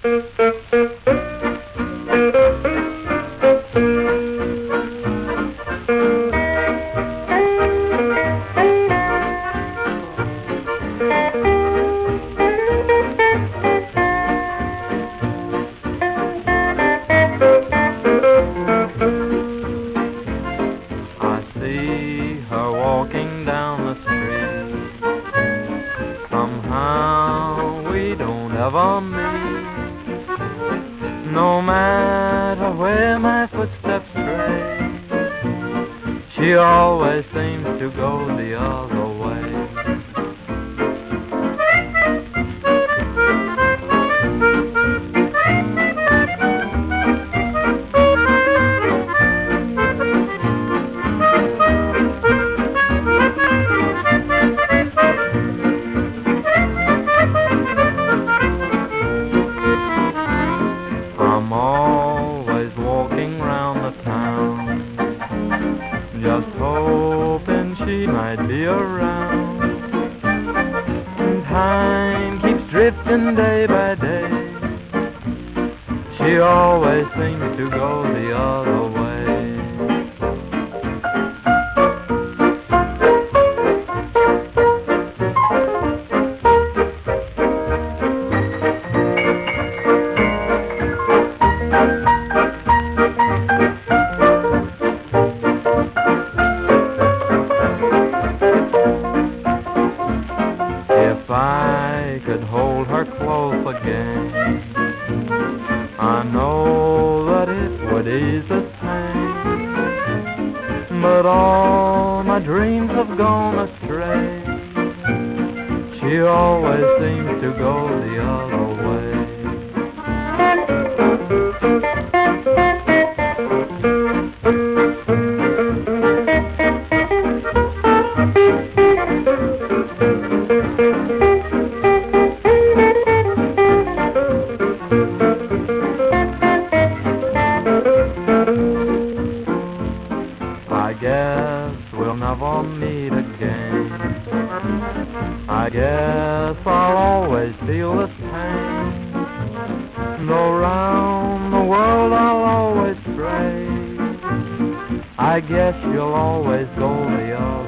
I see her walking down the street. Somehow we don't ever meet. No matter where my footsteps stray, she always seems to go the other way. I'm always walking round the town, just hoping she might be around. And time keeps drifting day by day. She always seems to go the other way. If I could hold her close again, I know that it would ease the pain. But all my dreams have gone astray. She always seems to go the other way. I guess we'll never meet again. I guess I'll always feel the pain. Though round the world I'll always stray, I guess you'll always go the other way.